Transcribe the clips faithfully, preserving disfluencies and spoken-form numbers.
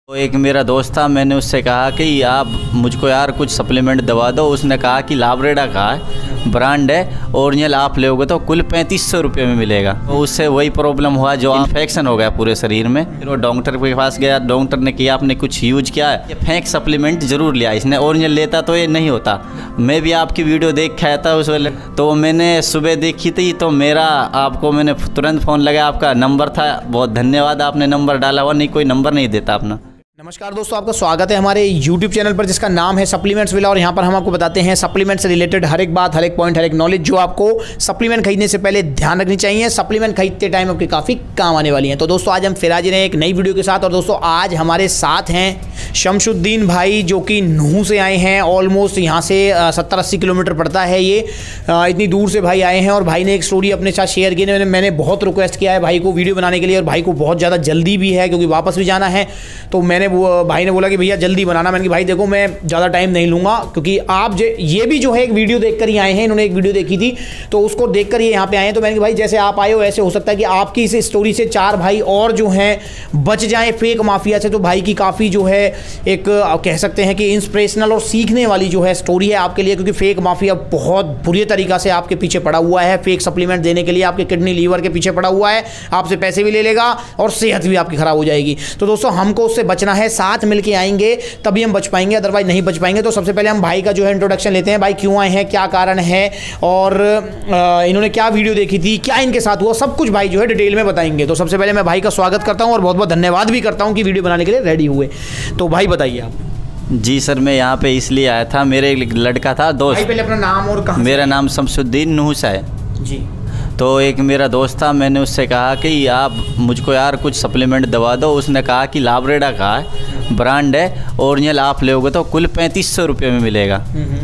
तो एक मेरा दोस्त था, मैंने उससे कहा कि आप मुझको यार कुछ सप्लीमेंट दवा दो। उसने कहा कि लाब्रेडा का है, ब्रांड है, ओरिजिनल आप लोगे तो कुल पैंतीस सौ रुपये में मिलेगा। तो उससे वही प्रॉब्लम हुआ जो इन्फेक्शन हो गया पूरे शरीर में। फिर वो डॉक्टर के पास गया, डॉक्टर ने किया आपने कुछ यूज किया है, ये फेक सप्लीमेंट ज़रूर लिया। इसने ओरिजिनल लेता तो ये नहीं होता। मैं भी आपकी वीडियो देख के आया था उस वेले, तो मैंने सुबह देखी थी, तो मेरा आपको मैंने तुरंत फ़ोन लगाया, आपका नंबर था, बहुत धन्यवाद आपने नंबर डाला हुआ, नहीं कोई नंबर नहीं देता अपना। नमस्कार दोस्तों, आपका स्वागत है हमारे यूट्यूब चैनल पर जिसका नाम है सप्लीमेंट्स विला। और यहाँ पर हम आपको बताते हैं सप्लीमेंट से रिलेटेड हर एक बात, हर एक पॉइंट, हर एक नॉलेज जो आपको सप्लीमेंट खरीदने से पहले ध्यान रखनी चाहिए। सप्लीमेंट खरीदते टाइम आपके काफ़ी काम आने वाली हैं। तो दोस्तों आज हम फिर हाजिर हैं एक नई वीडियो के साथ। और दोस्तों आज हमारे साथ हैं शमशुद्दीन भाई, जो कि नूह से आए हैं। ऑलमोस्ट यहाँ से सत्तर अस्सी किलोमीटर पड़ता है ये, इतनी दूर से भाई आए हैं। और भाई ने एक स्टोरी अपने साथ शेयर की। मैंने मैंने बहुत रिक्वेस्ट किया है भाई को वीडियो बनाने के लिए, और भाई को बहुत ज़्यादा जल्दी भी है क्योंकि वापस भी जाना है। तो मैंने भाई ने बोला कि भैया जल्दी बनाना। मैंने कि भाई देखो मैं ज़्यादा टाइम नहीं लूँगा, क्योंकि आप ये भी जो है एक वीडियो देखकर ही आए हैं। इन्होंने एक वीडियो देखी थी तो उसको देखकर ये यहाँ पे आए हैं। तो मैंने कि भाई जैसे आप आए हो ऐसे हो सकता है कि आपकी इस स्टोरी से चार भाई और जो हैं बच जाएं फेक माफिया से। तो भाई की काफ़ी जो है एक कह सकते हैं कि इंस्पिरेशनल और सीखने वाली जो है स्टोरी है आपके लिए, क्योंकि फेक माफिया बहुत बुरी तरीक़ा से आपके पीछे पड़ा हुआ है। फेक सप्लीमेंट देने के लिए आपके किडनी लीवर के पीछे पड़ा हुआ है, आपसे पैसे भी ले लेगा और सेहत भी आपकी ख़राब हो जाएगी। तो दोस्तों हमको उससे बचना है, साथ मिलकर आएंगे तभी हम बच पाएंगे, अदरवाइज नहीं बच पाएंगे। तो सबसे पहले हम भाई का जो है इंट्रोडक्शन लेते हैं। भाई क्यों आए हैं, क्या कारण है, और इन्होंने क्या वीडियो देखी थी, क्या इनके साथ हुआ, सब कुछ भाई जो है डिटेल में बताएंगे। तो सबसे पहले मैं भाई का स्वागत करता हूं और बहुत बहुत धन्यवाद भी करता हूं कि वीडियो बनाने के लिए रेडी हुए। तो भाई बताइए आप। जी सर, मैं यहाँ पे इसलिए आया था, मेरे एक लड़का था दोस्त। भाई पहले अपना नाम और कहाँ? मेरा नाम शमशुद्दीन नूह से है जी। तो एक मेरा दोस्त था, मैंने उससे कहा कि आप मुझको यार कुछ सप्लीमेंट दवा दो। उसने कहा कि लाब्रेडा का है, ब्रांड है, ओरिजिनल आप लोगे तो कुल पैंतीस सौ रुपये में मिलेगा।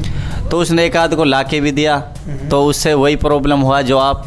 तो उसने एक आध को ला के भी दिया, तो उससे वही प्रॉब्लम हुआ जो आप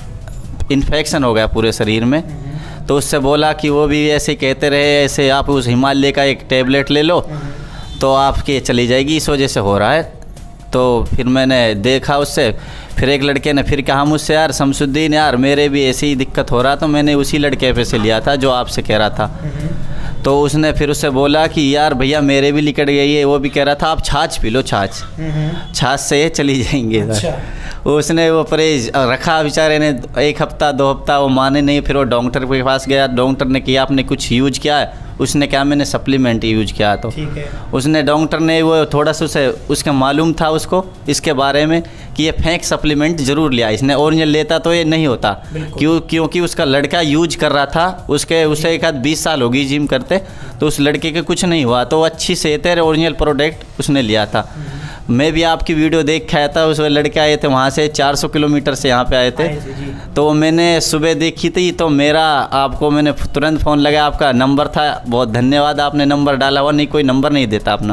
इन्फेक्शन हो गया पूरे शरीर में। तो उससे बोला कि वो भी ऐसे कहते रहे, ऐसे आप उस हिमालय का एक टेबलेट ले लो तो आपकी चली जाएगी, इस वजह से हो रहा है। तो फिर मैंने देखा उससे, फिर एक लड़के ने फिर कहा मुझसे, यार शमशुद्दीन यार मेरे भी ऐसी ही दिक्कत हो रहा, तो मैंने उसी लड़के पे से लिया था जो आपसे कह रहा था। तो उसने फिर उससे बोला कि यार भैया मेरे भी लिकट गई है। वो भी कह रहा था आप छाछ पी लो, छाछ छाछ से चली जाएंगे। अच्छा। उसने वो परहेज रखा, बेचारे ने एक हफ्ता दो हफ्ता वो माने नहीं। फिर वो डॉक्टर के पास गया, डॉक्टर ने किया आपने कुछ यूज किया है। उसने क्या मैंने सप्लीमेंट यूज किया। तो ठीक है। उसने डॉक्टर ने वो थोड़ा सा उसे उसका मालूम था उसको इसके बारे में कि ये फेक सप्लीमेंट ज़रूर लिया। इसने ओरिजिनल लेता तो ये नहीं होता, क्यों क्योंकि उसका लड़का यूज कर रहा था। उसके उसे एक आध बीस साल होगी जिम करते, तो उस लड़के के कुछ नहीं हुआ। तो अच्छी सेहत है, ओरिजिनल प्रोडक्ट उसने लिया था। मैं भी आपकी वीडियो देख के आया था, उस लड़के आए थे वहाँ से चार सौ किलोमीटर से यहाँ पे आए थे। तो मैंने सुबह देखी थी, तो मेरा आपको मैंने तुरंत फ़ोन लगाया, आपका नंबर था, बहुत धन्यवाद आपने नंबर डाला हुआ, नहीं कोई नंबर नहीं देता अपना।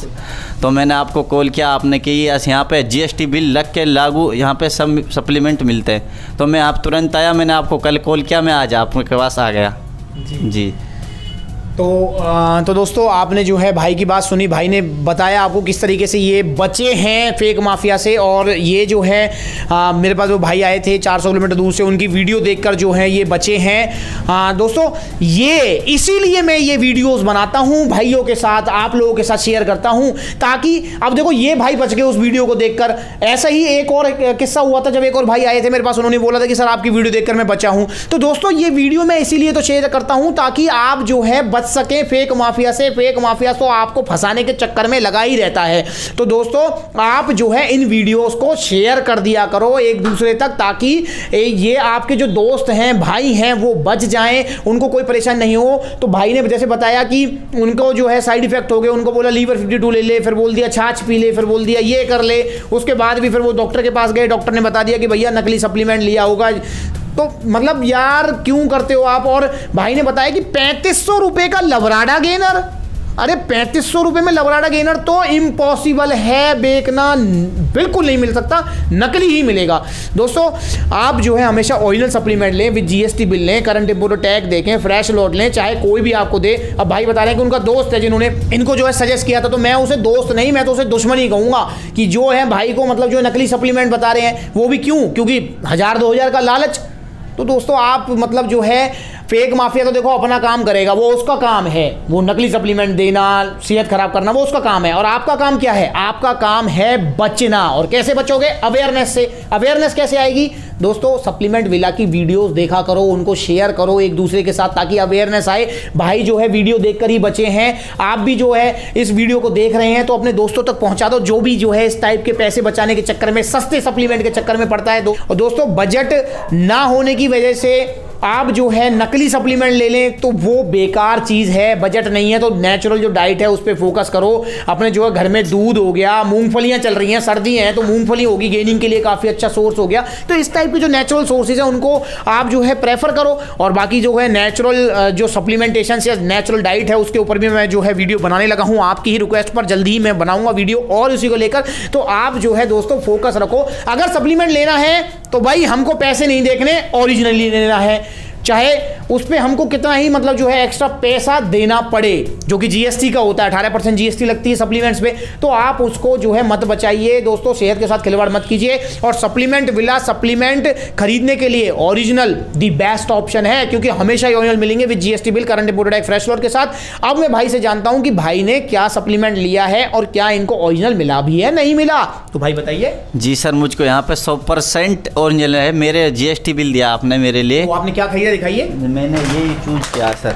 तो मैंने आपको कॉल किया, आपने कि यहाँ पे जीएसटी बिल लग के लागू यहाँ पे सब सप्लीमेंट मिलते हैं। तो मैं आप तुरंत आया, मैंने आपको कल कॉल किया, मैं आज आपके पास आ गया। जी, जी। तो आ, तो दोस्तों आपने जो है भाई की बात सुनी। भाई ने बताया आपको किस तरीके से ये बचे हैं फेक माफिया से। और ये जो है आ, मेरे पास वो भाई आए थे चार सौ किलोमीटर दूर से, उनकी वीडियो देखकर जो है ये बचे हैं। आ, दोस्तों ये इसीलिए मैं ये वीडियोस बनाता हूँ भाइयों के साथ, आप लोगों के साथ शेयर करता हूँ, ताकि अब देखो ये भाई बच गए उस वीडियो को देखकर। ऐसा ही एक और किस्सा हुआ था, जब एक और भाई आए थे मेरे पास, उन्होंने बोला था कि सर आपकी वीडियो देखकर मैं बचा हूँ। तो दोस्तों ये वीडियो मैं इसीलिए तो शेयर करता हूँ ताकि आप जो है बच सके फेक माफिया से। फेक माफिया तो आपको फंसाने के चक्कर में लगा ही रहता है। तो दोस्तों आप जो है इन वीडियोस को शेयर कर दिया करो एक दूसरे तक, ताकि ये आपके जो दोस्त हैं, भाई हैं, वो बच जाएं, उनको कोई परेशानी नहीं हो। तो भाई ने जैसे बताया कि उनको जो है साइड इफेक्ट हो गए, उनको बोला लीवर फिफ्टी टू ले ले, फिर बोल दिया छाछ पी ले, फिर बोल दिया ये कर ले। उसके बाद भी फिर वो डॉक्टर के पास गए, डॉक्टर ने बता दिया कि भैया नकली सप्लीमेंट लिया होगा। तो मतलब यार क्यों करते हो आप। और भाई ने बताया कि पैंतीस सौ रुपए का लवराडा गेनर, अरे पैंतीस सौ रुपये में लवराडा गेनर तो इम्पॉसिबल है, बेचना बिल्कुल नहीं मिल सकता, नकली ही मिलेगा। दोस्तों आप जो है हमेशा ओरिजिनल सप्लीमेंट लें, विद जीएसटी बिल लें, करंट इम्पोर्ट टैग देखें, फ्रेश लॉट लें, चाहे कोई भी आपको दे। अब भाई बता रहे हैं कि उनका दोस्त है जिन्होंने इनको जो है सजेस्ट किया था, तो मैं उसे दोस्त नहीं, मैं तो उसे दुश्मन ही कहूँगा कि जो है भाई को मतलब जो नकली सप्लीमेंट बता रहे हैं, वो भी क्यों, क्योंकि हज़ार दो हज़ार का लालच। तो दोस्तों आप मतलब जो है फेक माफिया तो देखो अपना काम करेगा, वो उसका काम है, वो नकली सप्लीमेंट देना, सेहत खराब करना, वो उसका काम है। और आपका काम क्या है? आपका काम है बचना। और कैसे बचोगे? अवेयरनेस से। अवेयरनेस कैसे आएगी दोस्तों? सप्लीमेंट विला की वीडियोस देखा करो, उनको शेयर करो एक दूसरे के साथ, ताकि अवेयरनेस आए। भाई जो है वीडियो देखकर ही बचे हैं, आप भी जो है इस वीडियो को देख रहे हैं तो अपने दोस्तों तक पहुंचा दो, जो भी जो है इस टाइप के पैसे बचाने के चक्कर में, सस्ते सप्लीमेंट के चक्कर में पड़ता है। दो, और दोस्तों बजट ना होने की वजह से आप जो है नकली सप्लीमेंट ले लें तो वो बेकार चीज है। बजट नहीं है तो नेचुरल जो डाइट है उस पर फोकस करो। अपने जो है घर में दूध हो गया, मूंगफलियां चल रही हैं, सर्दी है तो मूंगफली होगी, गेनिंग के लिए काफी अच्छा सोर्स हो गया। तो इस टाइप के जो नेचुरल सोर्सेज है उनको आप जो है प्रेफर करो। और बाकी जो है नेचुरल जो सप्लीमेंटेशन या नेचुरल डाइट है उसके ऊपर भी मैं जो है वीडियो बनाने लगा हूं, आपकी ही रिक्वेस्ट पर जल्दी ही मैं बनाऊंगा वीडियो और इसी को लेकर। तो आप जो है दोस्तों फोकस रखो। अगर सप्लीमेंट लेना है तो भाई हमको पैसे नहीं देखने, ओरिजिनली लेना है, चाहे उस पर हमको कितना ही मतलब जो है एक्स्ट्रा पैसा देना पड़े, जो कि जीएसटी का होता है, अठारह परसेंट जीएसटी लगती है सप्लीमेंट्स पे। तो आप उसको जो है मत बचाइए दोस्तों, सेहत के साथ खिलवाड़ मत कीजिए। और सप्लीमेंट विला सप्लीमेंट खरीदने के लिए ओरिजिनल दी बेस्ट ऑप्शन है, क्योंकि हमेशा ओरिजिनल मिलेंगे with GST bill, current imported एक फ्रेश लॉट के साथ। अब मैं भाई से जानता हूं कि भाई ने क्या सप्लीमेंट लिया है और क्या इनको ओरिजिनल मिला भी है, नहीं मिला, तो भाई बताइए। जी सर, मुझको यहाँ पे सौ परसेंट ओरिजिनल है। मेरे जीएसटी बिल दिया आपने मेरे लिए। तो आपने क्या खरीदा दिखाइए। मैंने ये चूज किया सर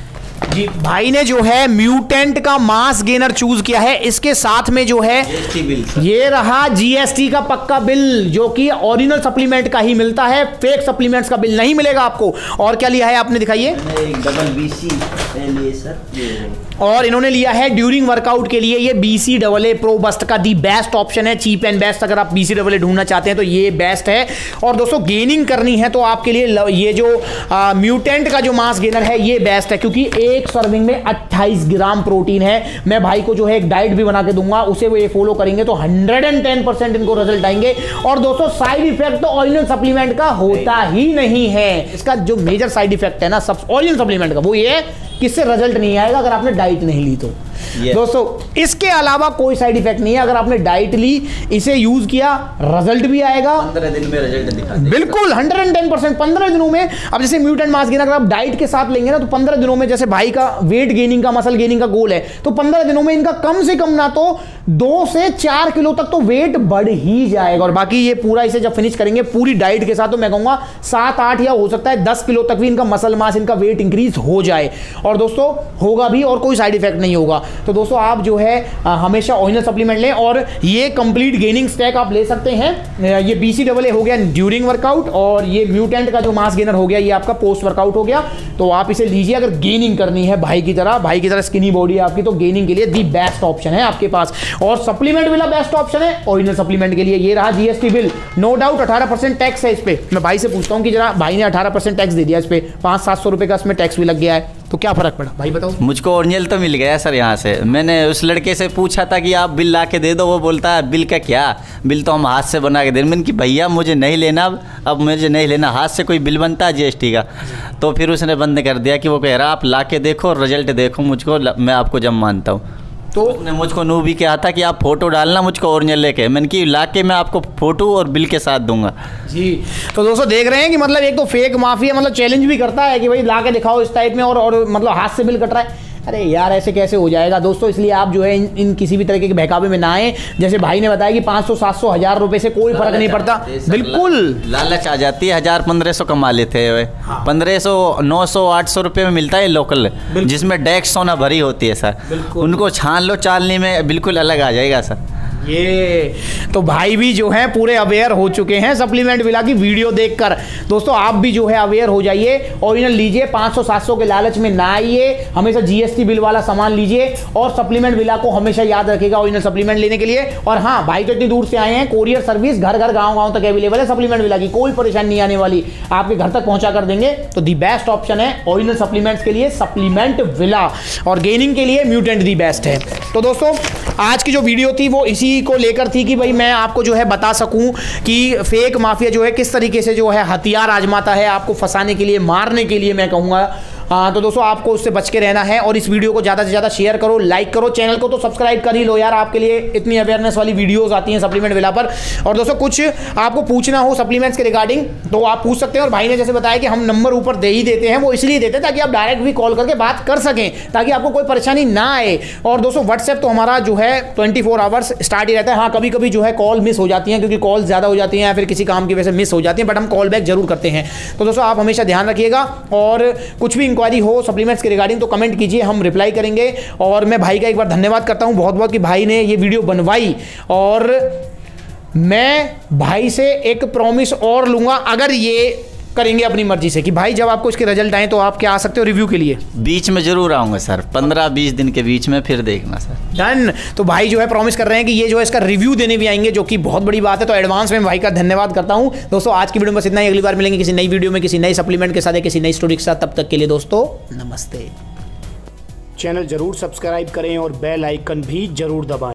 जी, भाई ने जो है म्यूटेंट का मास गेनर चूज किया है। इसके साथ में जो है जीएसटी बिल, ये रहा जीएसटी का पक्का बिल, जो कि ओरिजिनल सप्लीमेंट का ही मिलता है, फेक सप्लीमेंट्स का बिल नहीं मिलेगा आपको। और क्या लिया है आपने दिखाइए। डबल बीसी लिए सर, और इन्होंने लिया है ड्यूरिंग वर्कआउट के लिए ये BC double A pro bust का दी बेस्ट ऑप्शन है, चीप एंड बेस्ट। अगर आप बीसी डबल ए ढूंढना चाहते हैं तो ये बेस्ट है। और दोस्तों गेनिंग करनी है तो आपके लिए ये जो म्यूटेंट का जो मास गेनर है ये बेस्ट है, क्योंकि एक सर्विंग में अट्ठाईस ग्राम प्रोटीन है। मैं भाई को जो है एक डाइट भी बना के दूंगा, उसे वो ये फॉलो करेंगे तो हंड्रेड एंड टेन परसेंट इनको रिजल्ट आएंगे। और दोस्तों साइड इफेक्ट तो ओरिजिनल सप्लीमेंट का होता ही नहीं है। इसका जो मेजर साइड इफेक्ट है ना सब ओरिजिनल सप्लीमेंट का, वो ये किससे रिजल्ट नहीं आएगा अगर आपने डाइट नहीं ली तो। yes. दोस्तों इसके अलावा कोई साइड इफेक्ट नहीं है। अगर आपने डाइट ली, इसे यूज किया, रिजल्ट भी आएगा, पंद्रह दिन में रिजल्ट दिखा देगा। बिल्कुल हंड्रेड एंड टेन परसेंट पंद्रह दिनों में। अब जैसे म्यूटेंट मास गेनर अगर आप डाइट के साथ लेंगे ना तो पंद्रह दिनों में, जैसे भाई का वेट गेनिंग का, मसल गेनिंग का गोल है, तो पंद्रह दिनों में इनका कम से कम ना तो दो से चार किलो तक तो वेट बढ़ ही जाएगा। और बाकी ये पूरा इसे जब फिनिश करेंगे पूरी डाइट के साथ तो मैं कहूंगा सात आठ या हो सकता है दस किलो तक भी इनका मसल मास, इनका वेट इंक्रीज हो जाए। और दोस्तों होगा भी और कोई साइड इफेक्ट नहीं होगा। तो दोस्तों आप जो है आ, हमेशा ओरिजिनल सप्लीमेंट लें। और ये कंप्लीट गेनिंग स्टैक आप ले सकते हैं। ये बीसी डबल ए हो गया ड्यूरिंग वर्कआउट, और ये म्यूटेंट का जो मास गेनर हो गया ये आपका पोस्ट वर्कआउट हो गया। तो आप इसे लीजिए अगर गेनिंग करनी है भाई की तरह, भाई की तरह स्किनी बॉडी है आपकी, तो गेनिंग के लिए दी बेस्ट ऑप्शन है आपके पास। और सप्लीमेंट वाला बेस्ट ऑप्शन है ओरिजिनल सप्लीमेंट के लिए। ये रहा जीएसटी बिल, नो डाउट अठारह परसेंट टैक्स है इस पे। मैं भाई से पूछता हूं कि जरा, भाई ने अठारह परसेंट टैक्स दे दिया इस पे, पांच सात सौ रुपए का इसमें टैक्स भी लग गया है, तो क्या फर्क पड़ा भाई बताओ। मुझको ओरिजिनल तो मिल गया सर यहाँ से। मैंने उस लड़के से पूछा था कि आप बिल ला के दे दो, वो बोलता है बिल का क्या, बिल तो हम हाथ से बना के दे। मैंने कि भैया मुझे नहीं लेना, अब मुझे नहीं लेना, हाथ से कोई बिल बनता है जीएसटी का। तो फिर उसने बंद कर दिया कि वो कह रहा आप ला के देखो, रिजल्ट देखो मुझको, मैं आपको जब मानता हूँ। तो उसने मुझको नू भी कहा था कि आप फोटो डालना मुझको ओरिजिनल लेके। मैंने कि ला के मैं आपको फोटो और बिल के साथ दूंगा जी। तो दोस्तों देख रहे हैं कि मतलब एक तो फेक माफिया मतलब चैलेंज भी करता है कि भाई ला के दिखाओ इस टाइप में, और और मतलब हाथ से बिल कट रहा है। अरे यार ऐसे कैसे हो जाएगा दोस्तों। इसलिए आप जो है इन, इन किसी भी तरीके के बहकावे में ना आए। जैसे भाई ने बताया कि पाँच सौ सात सौ हजार रुपए से कोई फर्क नहीं पड़ता, बिल्कुल लालच आ जाती है। हजार पंद्रह सौ कमा लेते हैं, पंद्रह सौ नौ सौ आठ सौ रुपये में मिलता है लोकल, जिसमें डेक्स सोना भरी होती है सर। उनको छान लो चालनी में, बिल्कुल अलग आ जाएगा सर। ये तो भाई भी जो है पूरे अवेयर हो चुके हैं सप्लीमेंट विला की वीडियो देखकर। दोस्तों आप भी जो है अवेयर हो जाइए, ओरिजिनल लीजिए, पाँच सौ सात सौ के लालच में ना आइए, हमेशा जीएसटी बिल वाला सामान लीजिए। और सप्लीमेंट विला को हमेशा याद रखिएगा ओरिजिनल सप्लीमेंट लेने के लिए। और हाँ भाई तो इतनी दूर से आए हैं, कोरियर सर्विस घर घर गाँव गाँव तक अवेलेबल है सप्लीमेंट विला की, कोई परेशानी नहीं आने वाली, आपके घर तक पहुंचा कर देंगे। तो दी बेस्ट ऑप्शन है ओरिजिनल सप्लीमेंट्स के लिए सप्लीमेंट विला, और गेनिंग के लिए म्यूटेंट दी बेस्ट है। तो दोस्तों आज की जो वीडियो थी वो इसी को लेकर थी कि भाई मैं आपको जो है बता सकूं कि फेक माफिया जो है किस तरीके से जो है हथियार आजमाता है आपको फंसाने के लिए, मारने के लिए मैं कहूँगा। हाँ तो दोस्तों आपको उससे बच के रहना है और इस वीडियो को ज़्यादा से ज़्यादा शेयर करो, लाइक करो, चैनल को तो सब्सक्राइब कर ही लो यार, आपके लिए इतनी अवेयरनेस वाली वीडियोस आती हैं सप्लीमेंट विला पर। और दोस्तों कुछ आपको पूछना हो सप्लीमेंट्स के रिगार्डिंग तो आप पूछ सकते हैं, और भाई ने जैसे बताया कि हम नंबर ऊपर दे ही देते हैं, वो इसलिए देते हैं ताकि आप डायरेक्ट भी कॉल करके बात कर सकें, ताकि आपको कोई परेशानी ना आए। और दोस्तों व्हाट्सएप तो हमारा जो है ट्वेंटी फोर आवर्स स्टार्ट ही रहता है। हाँ कभी कभी जो है कॉल मिस हो जाती है, क्योंकि कॉल ज़्यादा हो जाती हैं या फिर किसी काम की वजह से मिस हो जाती हैं, बट हम कॉल बैक जरूर करते हैं। तो दोस्तों आप हमेशा ध्यान रखिएगा, और कुछ भी इंक्वायरी हो सप्लीमेंट्स के रिगार्डिंग तो कमेंट कीजिए, हम रिप्लाई करेंगे। और मैं भाई का एक बार धन्यवाद करता हूं बहुत बहुत कि भाई ने ये वीडियो बनवाई, और मैं भाई से एक प्रॉमिस और लूंगा अगर ये करेंगे अपनी मर्जी से कि भाई जब आपको इसके रिजल्ट आए तो आप क्या आ सकते हो रिव्यू के लिए। बीच में जरूर आऊँगा सर, पंद्रह बीस दिन के बीच में, फिर देखना सर। डन। तो भाई जो है प्रॉमिस कर रहे हैं कि ये जो है इसका रिव्यू देने भी आएंगे, जो कि बहुत बड़ी बात है। तो एडवांस में भाई का धन्यवाद करता हूं। दोस्तों आज की वीडियो में बस इतना ही, अगली बार मिलेंगे किसी नई वीडियो में किसी नई सप्लीमेंट के साथ या किसी नई स्टोरी के साथ। तब तक के लिए दोस्तों नमस्ते। चैनल जरूर सब्सक्राइब करें और बेल आइकन भी जरूर दबाएं।